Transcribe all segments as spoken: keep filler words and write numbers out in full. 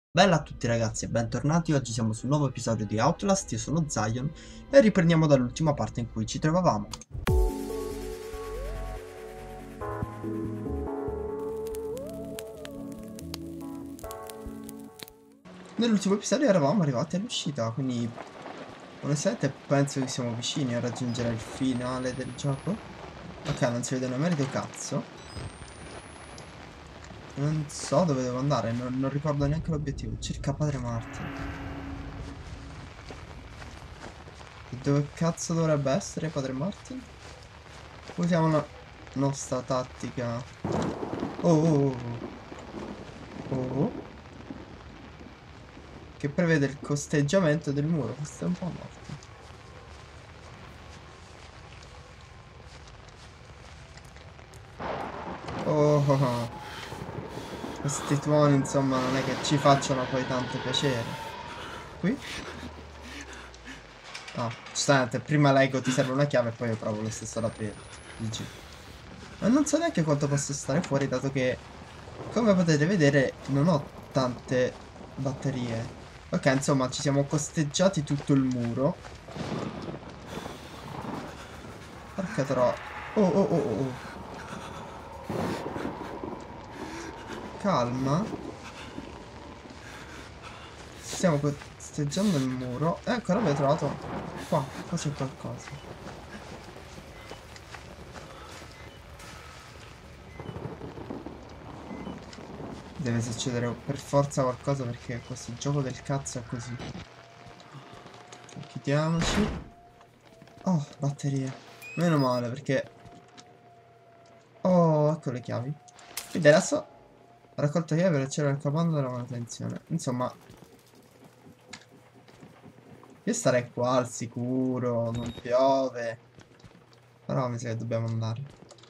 Bella a tutti ragazzi e bentornati, oggi siamo sul nuovo episodio di Outlast, io sono Zion e riprendiamo dall'ultima parte in cui ci trovavamo. Nell'ultimo episodio eravamo arrivati all'uscita, quindi onestamente penso che siamo vicini a raggiungere il finale del gioco. Ok, non si vede un emerito cazzo. Non so dove devo andare, non, non ricordo neanche l'obiettivo. Cerca Padre Martin. E dove cazzo dovrebbe essere Padre Martin? Usiamo la nostra tattica. Oh, oh, oh, oh. Che prevede il costeggiamento del muro. Questo è un po' morto. Oh, oh, oh. Questi tuoni, insomma, non è che ci facciano poi tanto piacere. Qui? Ah, giustamente, prima leggo ti serve una chiave e poi io provo lo stesso ad aprire. G G. Ma non so neanche quanto posso stare fuori, dato che, come potete vedere, non ho tante batterie. Ok, insomma, ci siamo costeggiati tutto il muro. Porca però. Oh, oh, oh, oh, oh. Calma. Stiamo costeggiando il muro. E ancora abbiamo trovato. Qua, qua c'è qualcosa. Deve succedere per forza qualcosa perché questo gioco del cazzo è così. Chiudiamoci. Oh, batterie. Meno male perché... Oh, ecco le chiavi. Quindi adesso ho raccolto chiavi per accedere al comando della manutenzione. Insomma, io starei qua al sicuro, non piove. Però mi sa che dobbiamo andare.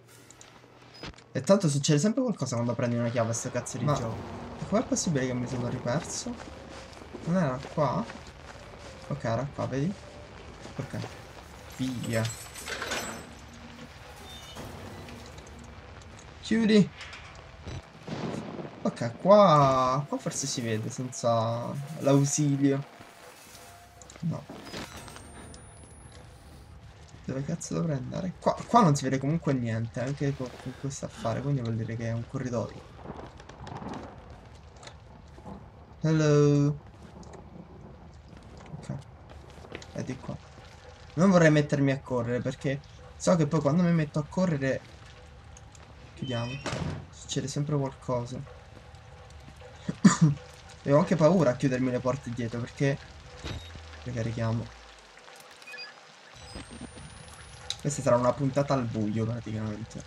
E tanto succede sempre qualcosa quando prendi una chiave a sto cazzo di Ma gioco. Com'è possibile che mi sono riperso? Non era qua? Ok, era qua, vedi? Ok. Via. Chiudi. Ok, qua... Qua forse si vede senza l'ausilio. No. Dove cazzo dovrei andare? Qua, qua non si vede comunque niente, anche con, con questo affare, quindi vuol dire che è un corridoio. Hello. Ok, è di qua. Non vorrei mettermi a correre perché so che poi quando mi metto a correre... Chiudiamo. Succede sempre qualcosa. E ho anche paura a chiudermi le porte dietro perché... Ricarichiamo. Questa sarà una puntata al buio praticamente.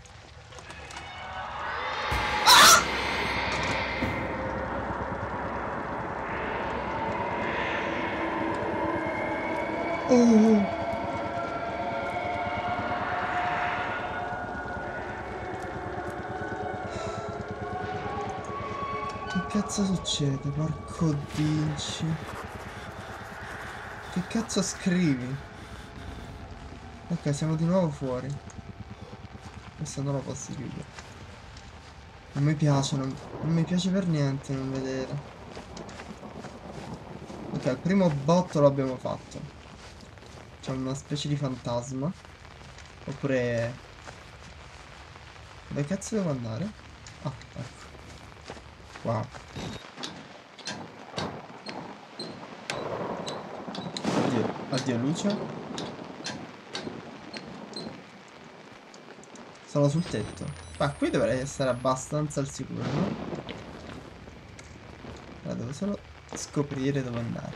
Oh! Che cazzo succede? Porco dinci. Che cazzo scrivi? Ok, siamo di nuovo fuori. Questo non lo posso chiudere. Non mi piace, non, non mi piace per niente non vedere. Ok, il primo botto l'abbiamo fatto. C'è una specie di fantasma. Oppure... Dove cazzo devo andare? Ah, ecco. Wow. Addio, addio luce. Sono sul tetto. Ma qui dovrei essere abbastanza al sicuro, no? Allora, devo solo scoprire dove andare.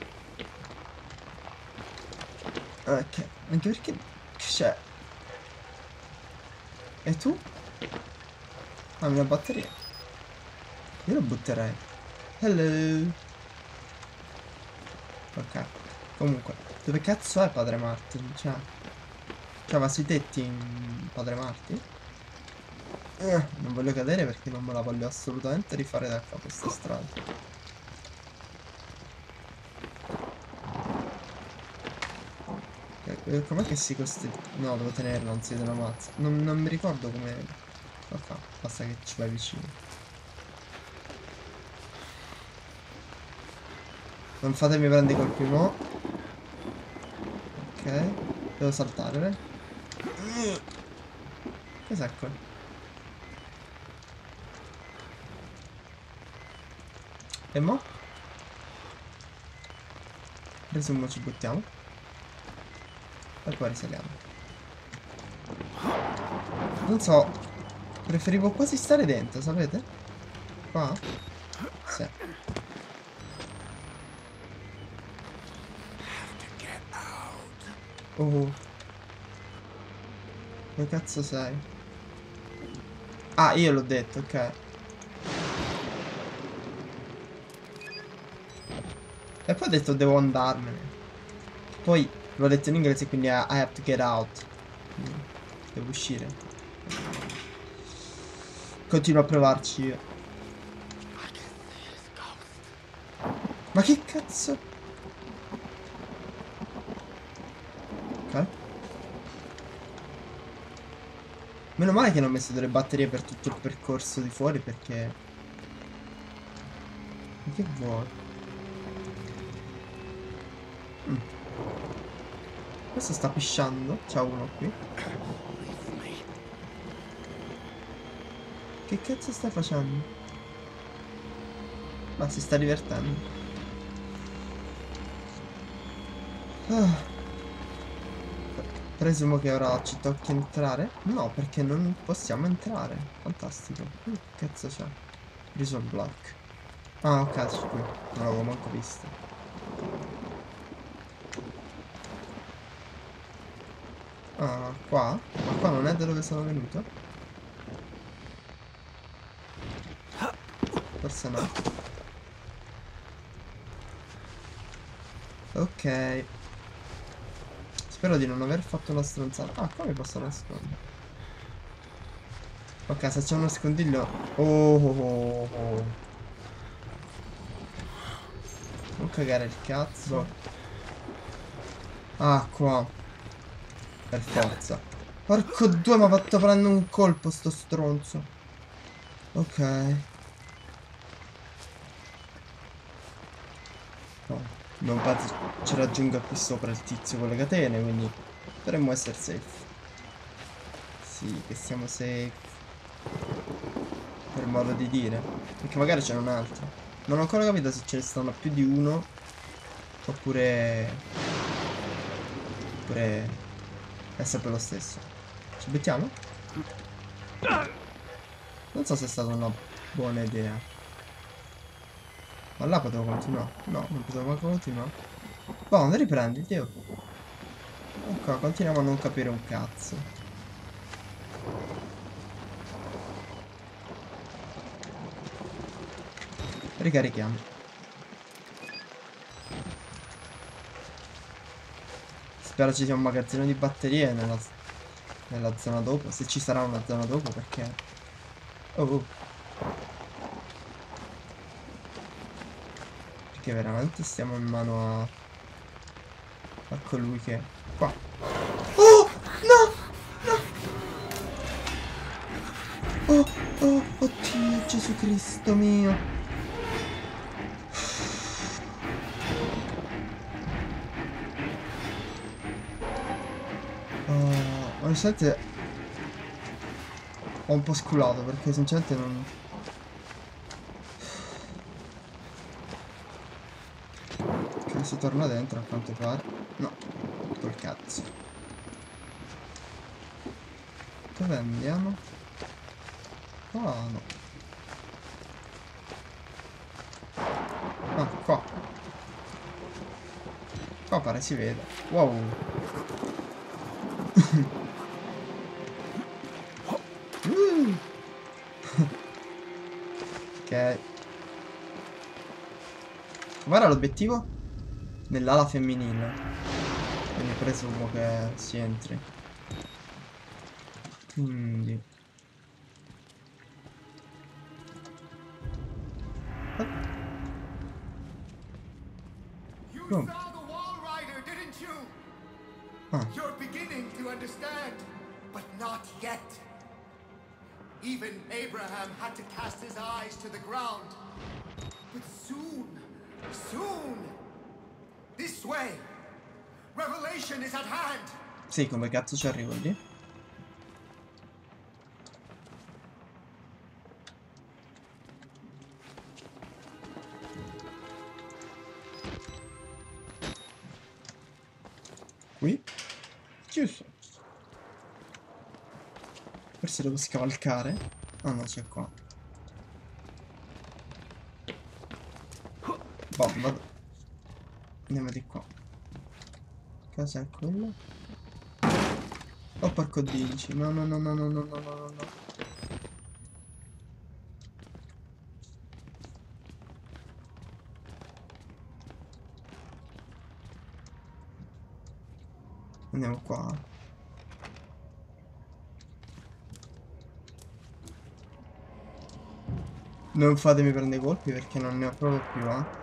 Ok, anche perché c'è. E tu? Ah, una batteria. Io lo butterei. Hello. Ok. Comunque, dove cazzo è Padre Martin? Cioè, cioè va sui tetti in Padre Martin? Eh, non voglio cadere perché non me la voglio assolutamente rifare da capo questa strada. Eh, com'è che si costi... No, devo tenerla, non si vede una mazza. Non, non mi ricordo come... Ok, basta che ci vai vicino. Non fatemi prendere i colpi mo. Ok. Devo saltare, eh? Cos'è qua? E mo? Presumo ci buttiamo. E poi risaliamo. Non so. Preferivo quasi stare dentro, sapete? Qua? Sì. Oh. Che cazzo sei? Ah, io l'ho detto, ok. E poi ho detto devo andarmene. Poi l'ho detto in inglese, quindi I have to get out. Quindi devo uscire. Continuo a provarci io. Ma che cazzo? Ok. Meno male che non ho messo delle batterie per tutto il percorso di fuori perché... Ma che vuoi? Mm. Questo sta pisciando. C'è uno qui. Che cazzo stai facendo? Ma si sta divertendo. Ah. Presumo che ora ci tocchi entrare? No, perché non possiamo entrare. Fantastico. Uh, che cazzo c'è? Prison block. Ah, ok, c'è qui. Non l'avevo manco visto. Ah, qua? Ma qua non è da dove sono venuto? Forse no. Ok. Spero di non aver fatto una stronzata. Ah, qua mi posso nascondere. Ok, se c'è uno nascondiglio... Oh, oh, oh, oh. Non cagare il cazzo. Ah, qua. Per forza. Porco due, mi ha fatto prendere un colpo sto stronzo. Ok. No, non penso ci raggiunga qui sopra il tizio con le catene, quindi dovremmo essere safe. Sì, che siamo safe. Per modo di dire. Perché magari c'è un altro. Non ho ancora capito se ce ne stanno più di uno. Oppure... Oppure... È sempre lo stesso. Ci mettiamo? Non so se è stata una buona idea. Ma là potevo continuare. No, non potevo manco continuare. Boh, riprenditi. Oh. Ok, continuiamo a non capire un cazzo. Ricarichiamo. Spero ci sia un magazzino di batterie nella, nella zona dopo. Se ci sarà una zona dopo, perché... Oh, oh. Perché veramente stiamo in mano a... a colui che... Qua. Oh! No! No! Oh! Oh! Oddio, Gesù Cristo mio! Oh, onestamente ho un po' sculato perché sinceramente non... Ok, si torna dentro a quanto pare. No, col cazzo. Dove andiamo? Ah, no. Ah, qua. Qua pare si vede. Wow. uh. Ok. Com'era l'obiettivo? Nell'ala femminile. Quindi presumo che si entri. Quindi... Oh. You saw the Wall Rider, didn't you? Ah. You're beginning to understand, but not yet. Even Abraham had to cast his eyes to the ground. But soon, soon, way. Revelation is at hand. Sì, come cazzo ci arrivo lì? Qui? Chiuso. Forse devo scavalcare? Ah no, c'è qua. Boh, vado. Andiamo di qua. Cos'è quello? Oh porco dici. No no no no no no no no no. Andiamo qua. Non fatemi prendere i colpi perché non ne ho proprio più, eh.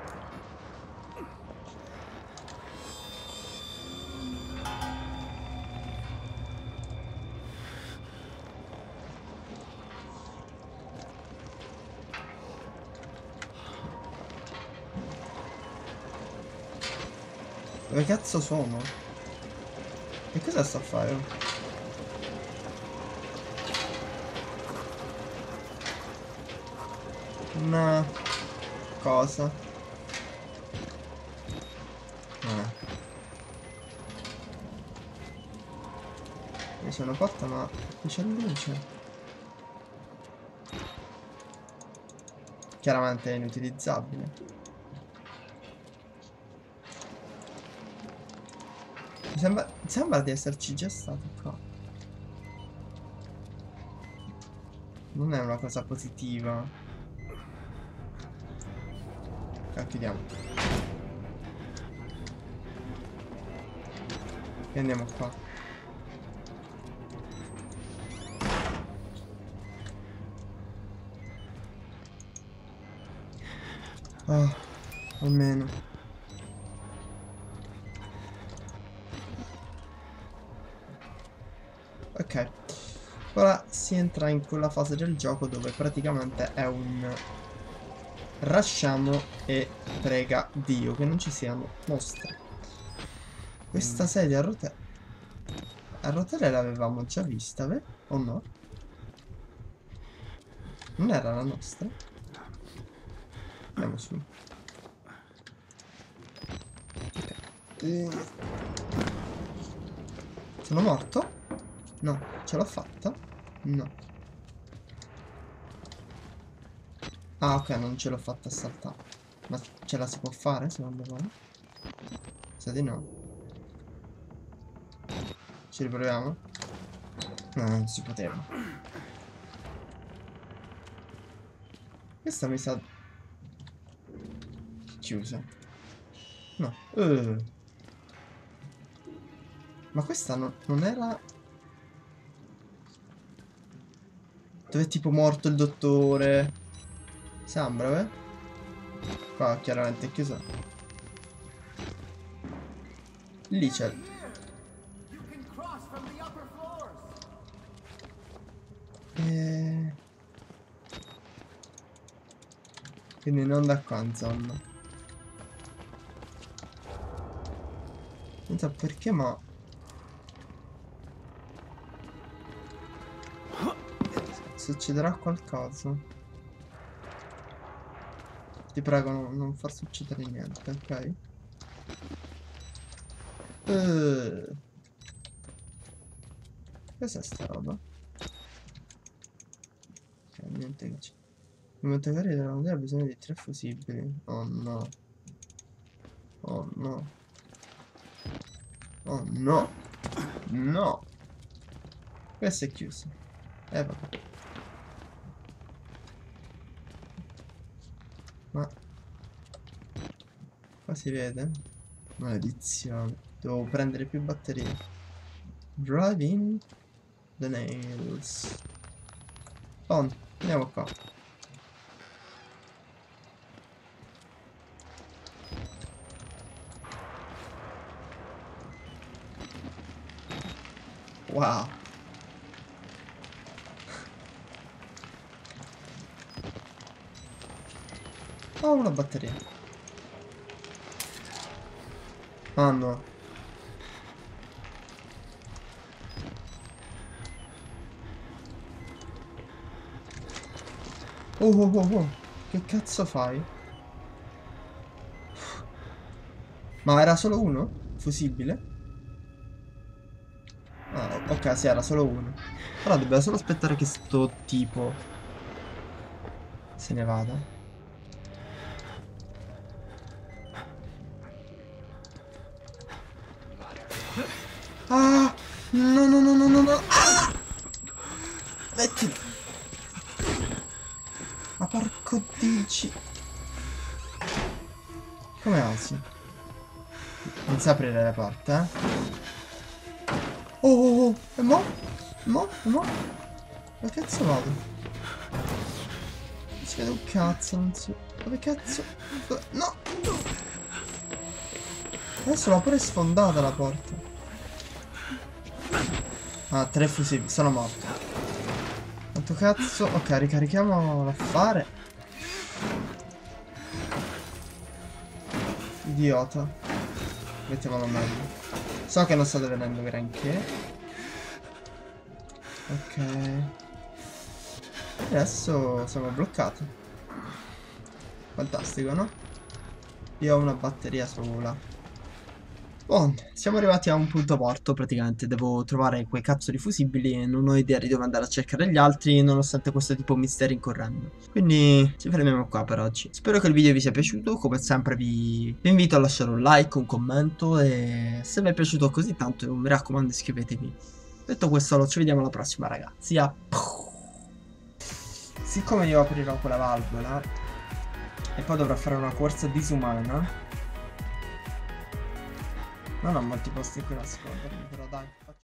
Dove cazzo sono? E cosa sto a fare? Una cosa. Eh. Mi sono fatta ma qui c'è luce. Chiaramente è inutilizzabile. Mi sembra, mi sembra di esserci già stato qua. Non è una cosa positiva. Ah, chiudiamo. E andiamo qua. Ah, almeno. Ok. Ora si entra in quella fase del gioco dove praticamente è un... Rasciamo e prega Dio che non ci siano mostri. Questa sedia a rotelle... A rotelle l'avevamo già vista, vero? O no? Non era la nostra? Andiamo su. Ok. E... Sono morto? No. Ce l'ho fatta? No. Ah, ok, non ce l'ho fatta saltare. Ma ce la si può fare, secondo voi? Sa di no. Ci riproviamo? No, non si poteva. Questa mi sa... chiusa. No. Uh. Ma questa no, non era... Dove è tipo morto il dottore? Sembra, eh? Qua chiaramente è chiusa. Lì c'è... E... Quindi non da qua, insomma. Non so perché, ma... Succederà qualcosa. Ti prego, non, non far succedere niente, ok? Uh. Cos'è sta roba? Ok, niente che c'è. Il motocarri della montagna ha bisogno di tre fusibili. Oh no. Oh no. Oh no. No. Questo è chiuso. Eh vabbè. Ma qua si vede? Maledizione. Devo prendere più batterie. Driving the nails. On. Andiamo qua. Wow. Ho una batteria. Ah no. Oh oh oh oh. Che cazzo fai? Ma era solo uno? Fusibile? Ah, ok, sì, era solo uno. Però dobbiamo solo aspettare che sto tipo se ne vada. Ah! No, no, no, no, no, no! Ah! Mettilo! Ma porco dici! Come alzi? Non sa aprire le porte, eh? Oh, oh, oh! E mo? Mo? E mo? Dove cazzo vado? Non si vede un cazzo, non si... Dove cazzo? Dove... No! Adesso l'ha pure sfondata la porta. Ah, tre fusibili, sono morto. Quanto cazzo? Ok, ricarichiamo l'affare. Idiota. Mettiamolo meglio. So che non state venendo granché. Ok. Adesso siamo bloccati. Fantastico, no? Io ho una batteria sola. Oh, siamo arrivati a un punto morto praticamente. Devo trovare quei cazzo di fusibili e non ho idea di dove andare a cercare gli altri, nonostante questo tipo misteri incorrendo. Quindi ci fermiamo qua per oggi. Spero che il video vi sia piaciuto. Come sempre vi, vi invito a lasciare un like, un commento, e se vi è piaciuto così tanto mi raccomando iscrivetevi. Detto questo, ci vediamo alla prossima ragazzi. A... Siccome io aprirò quella valvola e poi dovrò fare una corsa disumana, non ho molti posti in cui nascondermi, però dai.